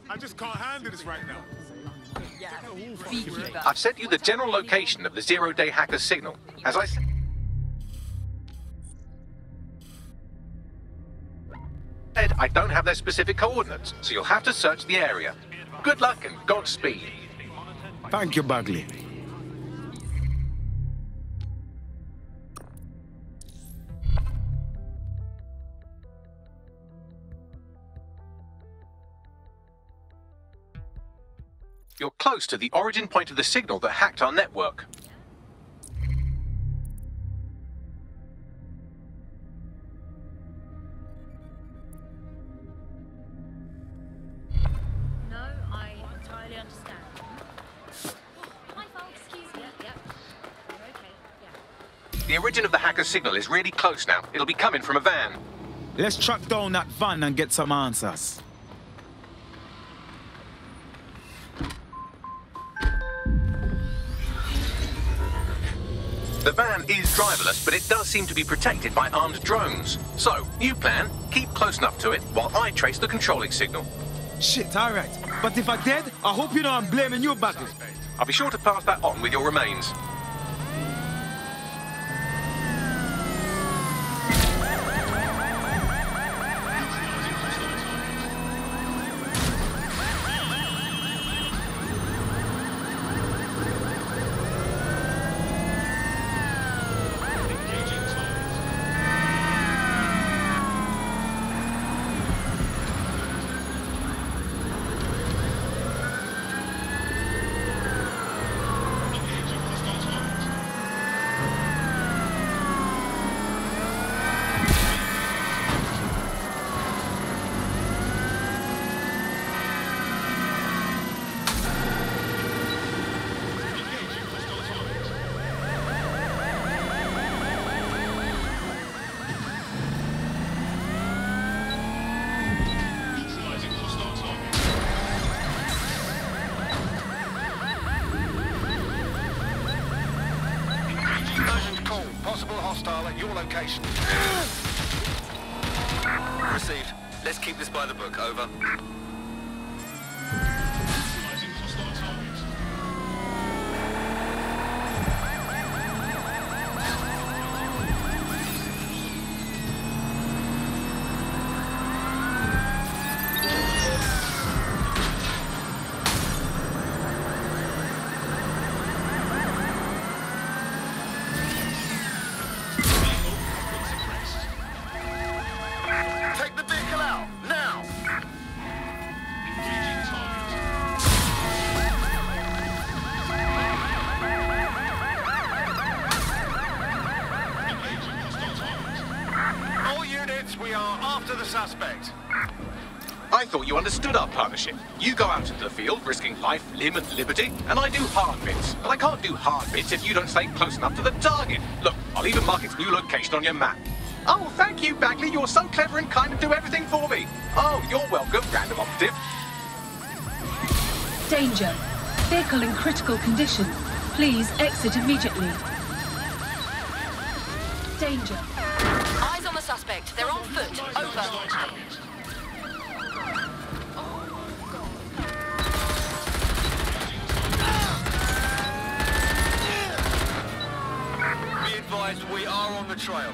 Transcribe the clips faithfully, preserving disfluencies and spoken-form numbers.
I just can't handle this right now. I've sent you the general location of the zero-day hacker's signal. As I said, I don't have their specific coordinates, so you'll have to search the area. Good luck and Godspeed. Thank you, Bagley. You're close to the origin point of the signal that hacked our network. No, I entirely understand. Hi, folks. Excuse me. Yep. You're okay. Yeah. The origin of the hacker's signal is really close now. It'll be coming from a van. Let's track down that van and get some answers. The van is driverless, but it does seem to be protected by armed drones. So, new plan, keep close enough to it while I trace the controlling signal. Shit, alright. But if I'm dead, I hope you know I'm blaming you, Bagley. I'll be sure to pass that on with your remains. Possible hostile at your location. Received. Let's keep this by the book. Over. We are after the suspect. I thought you understood our partnership. You go out into the field, risking life, limb, and liberty, and I do hard bits. But I can't do hard bits if you don't stay close enough to the target. Look, I'll even mark its new location on your map. Oh, thank you, Bagley. You're so clever and kind of do everything for me. Oh, you're welcome, random operative. Danger. Vehicle in critical condition. Please exit immediately. Danger. Eyes on the suspect. They're on foot. Over. Be advised, we are on the trail.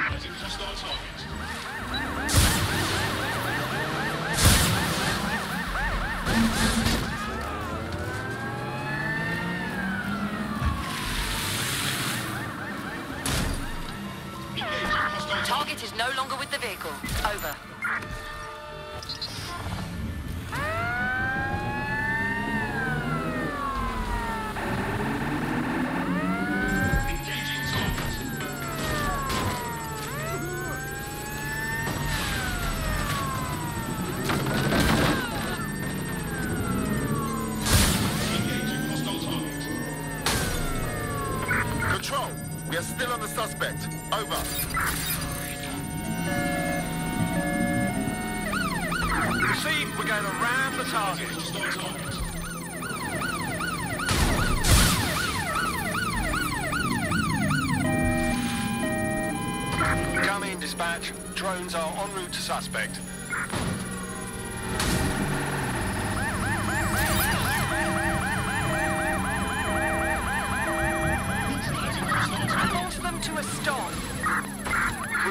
Target is no longer with the vehicle. Over. Control, we are still on the suspect. Over. See, we're going to ram the target. Come in, dispatch. Drones are en route to suspect.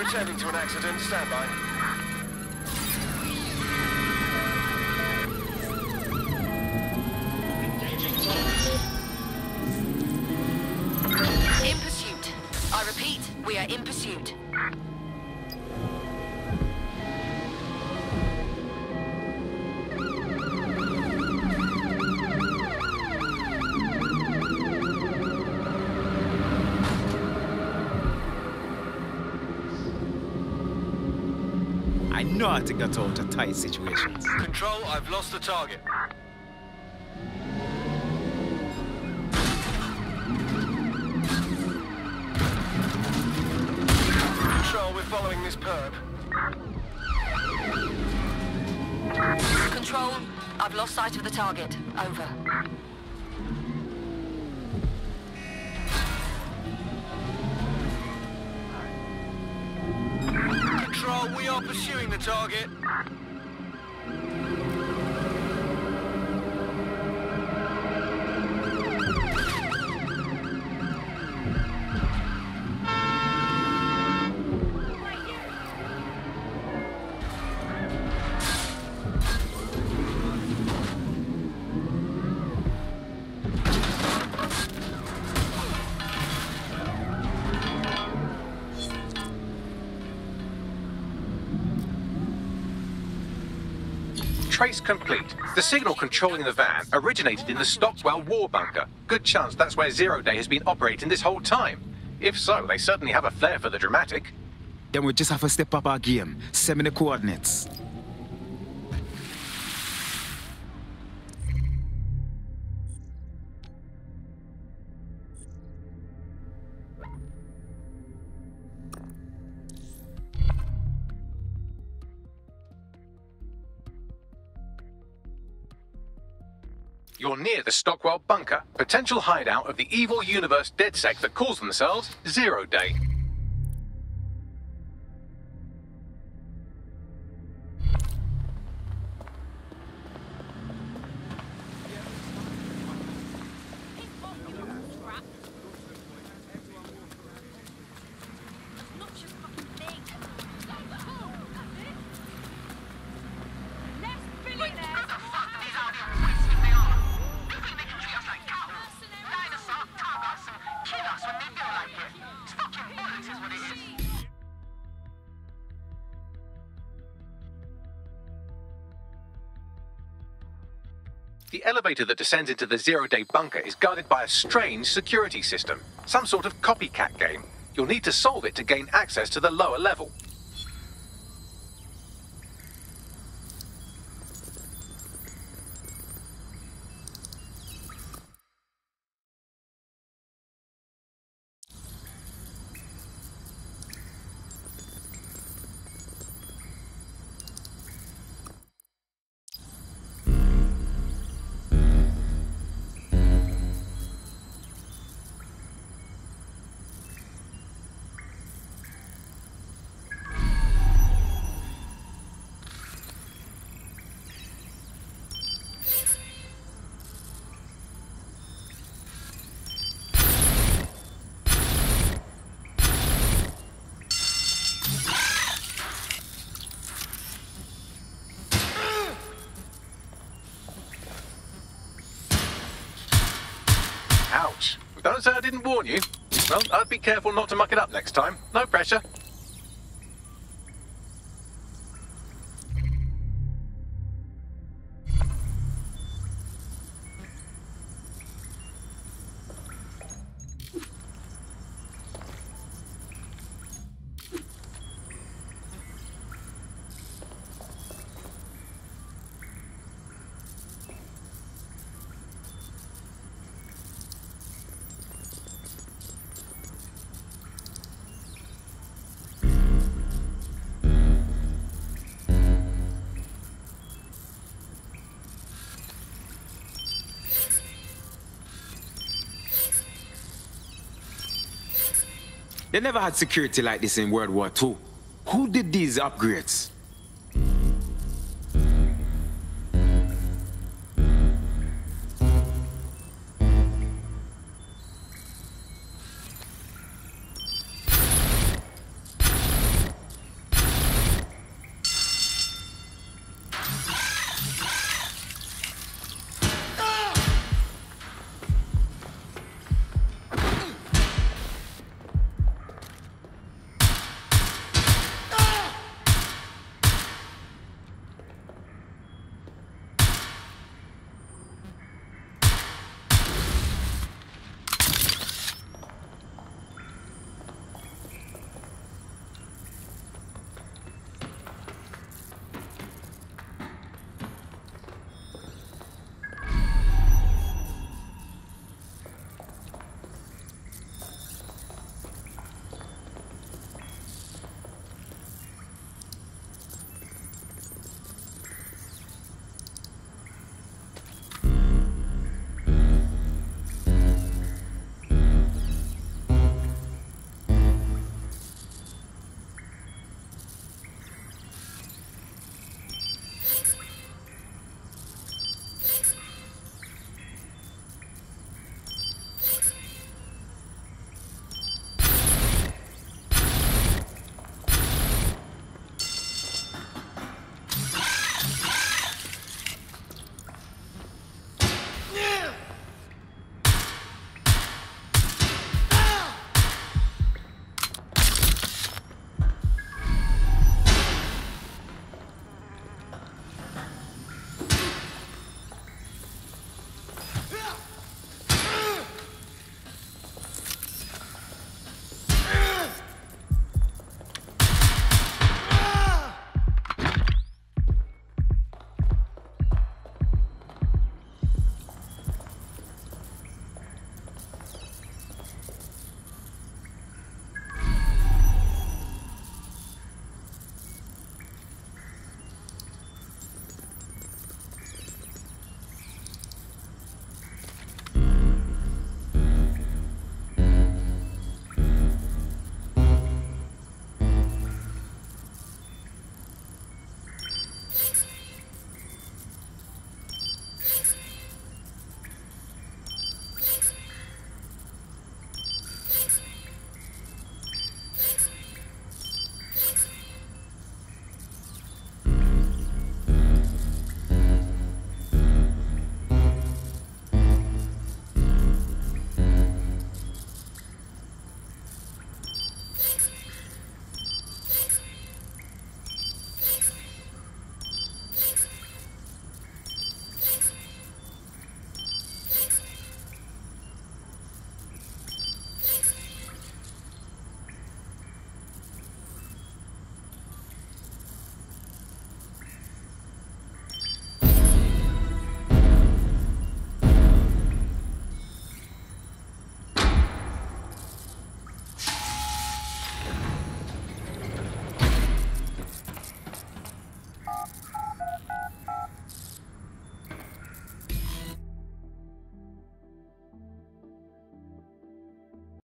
We're attending to an accident. Stand by. In pursuit. I repeat, we are in pursuit. I know how to get out of tight situations. Control, I've lost the target. Control, we're following this perp. Control, I've lost sight of the target. Over. Control, we are pursuing the target. Trace complete. The signal controlling the van originated in the Stockwell war bunker. Good chance that's where Zero Day has been operating this whole time. If so, they certainly have a flair for the dramatic. Then we just have to step up our game. Send me the coordinates. You're near the Stockwell bunker, potential hideout of the evil universe DedSec that calls themselves Zero Day. The elevator that descends into the Zero Day bunker is guarded by a strange security system, some sort of copycat game. You'll need to solve it to gain access to the lower level. Ouch. Don't say I didn't warn you. Well, I'd be careful not to muck it up next time. No pressure. They never had security like this in World War Two. Who did these upgrades?